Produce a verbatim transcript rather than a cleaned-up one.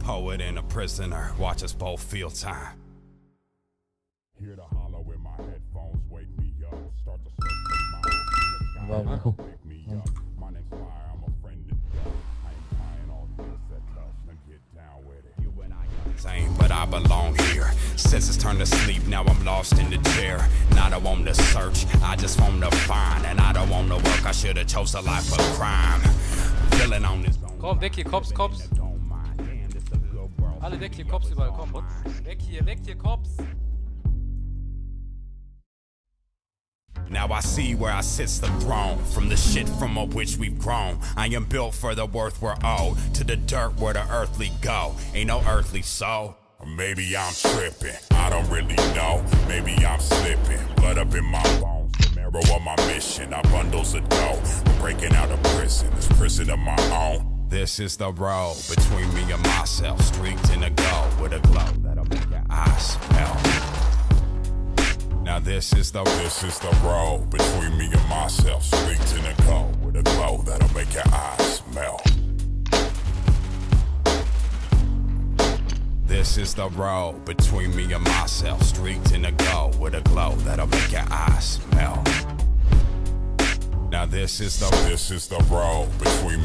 poet and a prisoner, watch us both feel time. Hear the hollow in my headphones, wake me up. Start to search my mind. Wake me up. My name's Fire, I'm a friend of death. I ain't buying all this that touch. Now get down with it. You and I same, but I belong here. Senses turn to sleep, now I'm lost in the chair. Now I don't want to search, I just want to find. And I don't want to work, I should have chose a life of crime. Feeling on this. Komm, weg hier, Cops, Cops. Alle weg hier, Cops überall, komm. Weg hier, weg hier, Cops. Now I see where I sits the throne, from the shit from which we've grown. I am built for the worth we're owed, to the dirt where the earthly go. Ain't no earthly soul. Maybe I'm tripping, I don't really know. Maybe I'm slipping, blood up in my bones. The marrow of my mission, I bundles of dough. I'm breaking out of prison, this prison of my own. This is the road between me and myself, streaked in a gold with a glow that'll make your eyes melt. Now this is the this is the road between me and myself, streaked in a gold with a glow that'll make your eyes melt. This is the road between me and myself, streaked in a gold with a glow that'll make your eyes melt. Now this is the this is the road between